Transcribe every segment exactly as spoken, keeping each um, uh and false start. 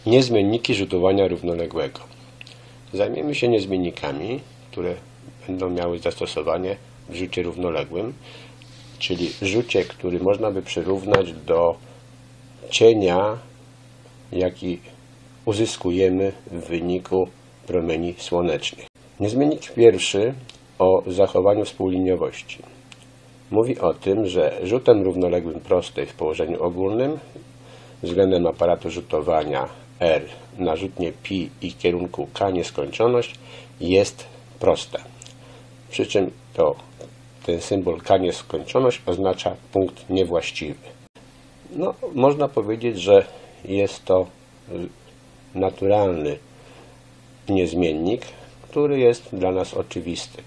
Niezmienniki rzutowania równoległego. Zajmiemy się niezmiennikami, które będą miały zastosowanie w rzucie równoległym, czyli rzucie, który można by przyrównać do cienia, jaki uzyskujemy w wyniku promieni słonecznych. Niezmiennik pierwszy o zachowaniu współliniowości. Mówi o tym, że rzutem równoległym prostej w położeniu ogólnym względem aparatu rzutowania R na rzutnię pi i kierunku K nieskończoność jest prosta. Przy czym to ten symbol K nieskończoność oznacza punkt niewłaściwy. No, można powiedzieć, że jest to naturalny niezmiennik, który jest dla nas oczywisty.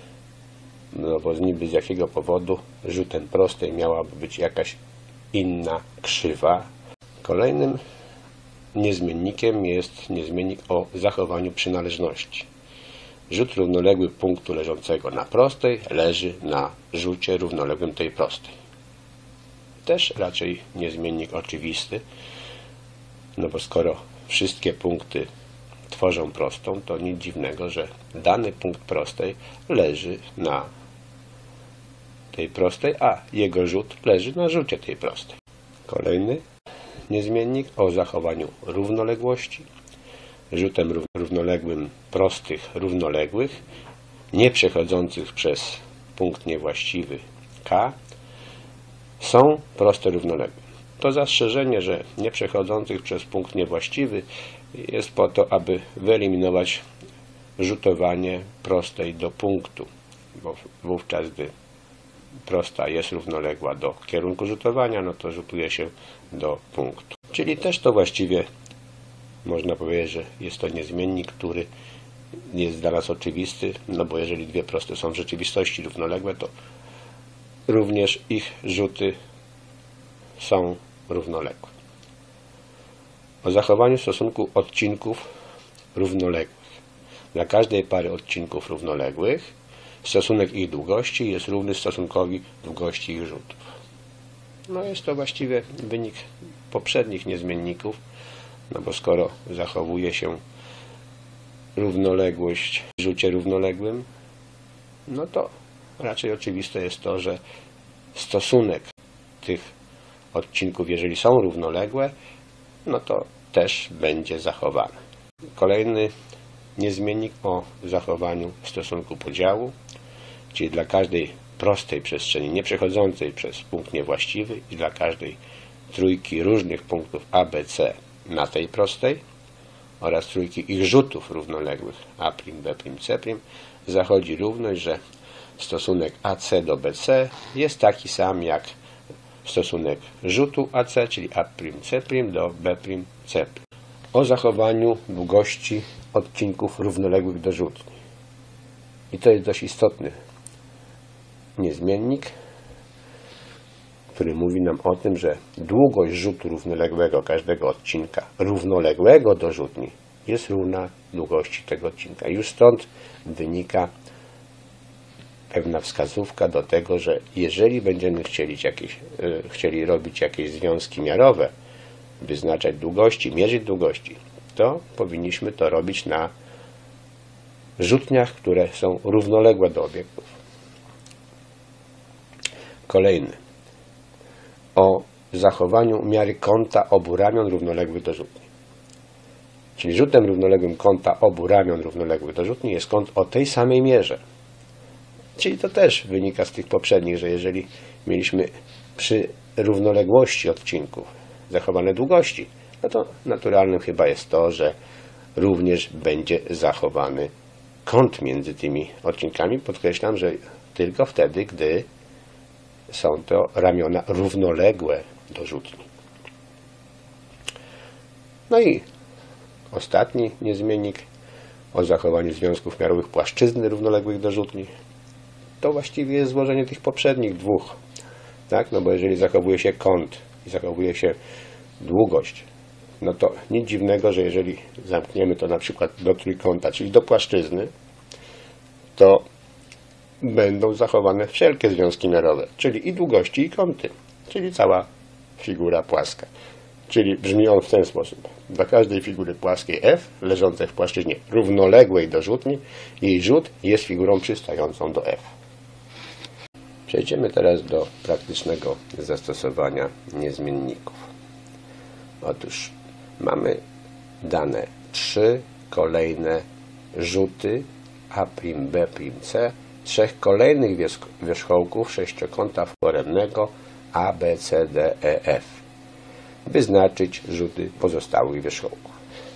No bo niby z jakiego powodu rzutem prostej miałaby być jakaś inna krzywa. Kolejnym niezmiennikiem jest niezmiennik o zachowaniu przynależności. Rzut równoległy punktu leżącego na prostej leży na rzucie równoległym tej prostej. Też raczej niezmiennik oczywisty, no bo skoro wszystkie punkty tworzą prostą, to nic dziwnego, że dany punkt prostej leży na tej prostej, a jego rzut leży na rzucie tej prostej. Kolejny niezmiennik o zachowaniu równoległości. Rzutem równoległym prostych równoległych, nie przechodzących przez punkt niewłaściwy K, są proste równoległe. To zastrzeżenie, że nie przechodzących przez punkt niewłaściwy jest po to, aby wyeliminować rzutowanie prostej do punktu, bo wówczas, gdy prosta jest równoległa do kierunku rzutowania, no to rzutuje się do punktu. Czyli też to właściwie można powiedzieć, że jest to niezmiennik, który jest dla nas oczywisty, no bo jeżeli dwie proste są w rzeczywistości równoległe, to również ich rzuty są równoległe. O zachowaniu stosunku odcinków równoległych. Dla każdej pary odcinków równoległych stosunek ich długości jest równy stosunkowi długości ich rzutów. No jest to właściwie wynik poprzednich niezmienników, no bo skoro zachowuje się równoległość w rzucie równoległym, no to raczej oczywiste jest to, że stosunek tych odcinków, jeżeli są równoległe, no to też będzie zachowany. Kolejny niezmiennik o zachowaniu stosunku podziału, czyli dla każdej prostej przestrzeni nieprzechodzącej przez punkt niewłaściwy i dla każdej trójki różnych punktów A, B, C na tej prostej oraz trójki ich rzutów równoległych A', B', C' zachodzi równość, że stosunek A C do B C jest taki sam jak stosunek rzutu A C, czyli A' C' do B' C'. O zachowaniu długości odcinków równoległych do rzutni. I to jest dość istotny niezmiennik, który mówi nam o tym, że długość rzutu równoległego każdego odcinka równoległego do rzutni jest równa długości tego odcinka. Już stąd wynika pewna wskazówka do tego, że jeżeli będziemy chcieli, jakieś, yy, chcieli robić jakieś związki miarowe, wyznaczać długości, mierzyć długości, to powinniśmy to robić na rzutniach, które są równoległe do obiektów. Kolejny. O zachowaniu miary kąta obu ramion równoległych do rzutni. Czyli rzutem równoległym kąta obu ramion równoległych do rzutni jest kąt o tej samej mierze. Czyli to też wynika z tych poprzednich, że jeżeli mieliśmy przy równoległości odcinków zachowane długości, no to naturalnym chyba jest to, że również będzie zachowany kąt między tymi odcinkami. Podkreślam, że tylko wtedy, gdy są to ramiona równoległe do rzutni. No i ostatni niezmiennik o zachowaniu związków miarowych płaszczyzny równoległych do rzutni. To właściwie jest złożenie tych poprzednich dwóch. Tak? No bo jeżeli zachowuje się kąt i zachowuje się długość, no to nic dziwnego, że jeżeli zamkniemy to na przykład do trójkąta, czyli do płaszczyzny, to będą zachowane wszelkie związki miarowe, czyli i długości, i kąty, czyli cała figura płaska. Czyli brzmi on w ten sposób. Dla każdej figury płaskiej F, leżącej w płaszczyźnie równoległej do rzutni, jej rzut jest figurą przystającą do F. Przejdziemy teraz do praktycznego zastosowania niezmienników. Otóż mamy dane trzy kolejne rzuty A', B', C trzech kolejnych wierzchołków sześciokąta foremnego A, B, C, D, E, F. Wyznaczyć rzuty pozostałych wierzchołków.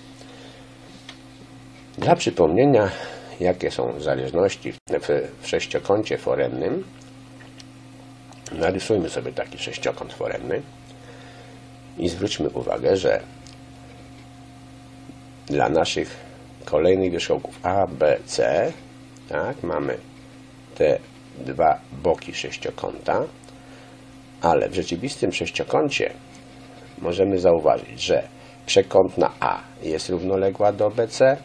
Dla przypomnienia, jakie są zależności w, w sześciokącie foremnym, narysujmy sobie taki sześciokąt foremny i zwróćmy uwagę, że dla naszych kolejnych wierzchołków A, B, C, tak, mamy te dwa boki sześciokąta, ale w rzeczywistym sześciokącie możemy zauważyć, że przekątna A jest równoległa do B C,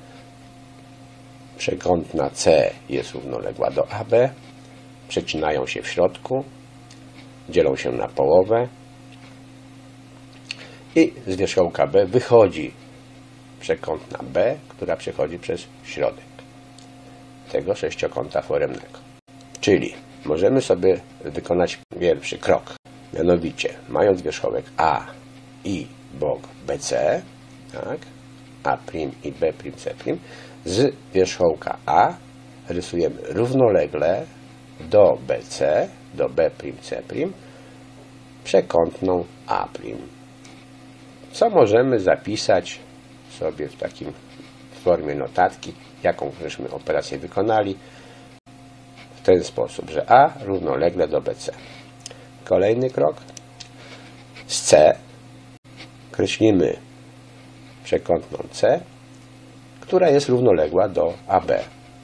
przekątna C jest równoległa do A B, przecinają się w środku, dzielą się na połowę i z wierzchołka B wychodzi przekątna B, która przechodzi przez środek tego sześciokąta foremnego. Czyli możemy sobie wykonać pierwszy krok, mianowicie mając wierzchołek A i bok B C, tak, A' i B', C', z wierzchołka A rysujemy równolegle do B C, do B', C', przekątną A'. Co możemy zapisać sobie w takim w formie notatki, jaką żeśmy operację wykonali, w ten sposób, że A równolegle do B C. Kolejny krok. Z C kreślimy przekątną C, która jest równoległa do A B.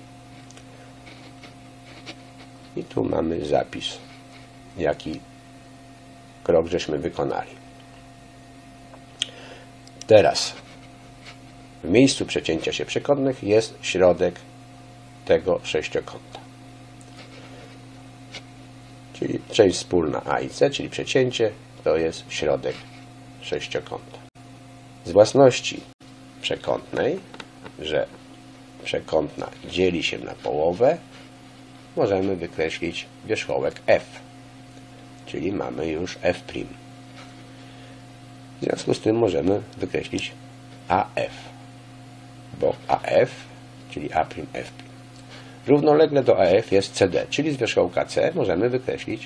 I tu mamy zapis, jaki krok żeśmy wykonali. Teraz w miejscu przecięcia się przekątnych jest środek tego sześciokąta. Czyli część wspólna A i C, czyli przecięcie, to jest środek sześciokąta. Z własności przekątnej, że przekątna dzieli się na połowę, możemy wykreślić wierzchołek F, czyli mamy już F'. W związku z tym możemy wykreślić A F, bo A F, czyli A'F'. Równolegle do A F jest C D, czyli z wierzchołka C możemy wykreślić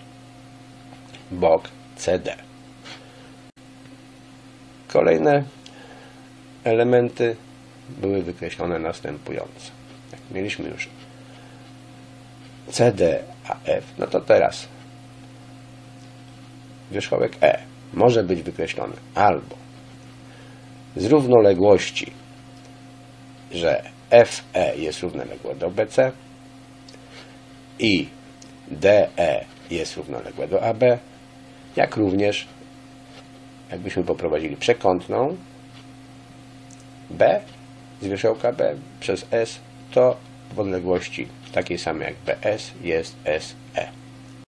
bok C D. Kolejne elementy były wykreślone następująco. Jak mieliśmy już C D, A F, no to teraz wierzchołek E może być wykreślony albo z równoległości, że F E jest równoległe do B C i D E jest równoległe do A B, jak również jakbyśmy poprowadzili przekątną B z wierzchołka B przez S, to w odległości takiej samej jak B S jest S E.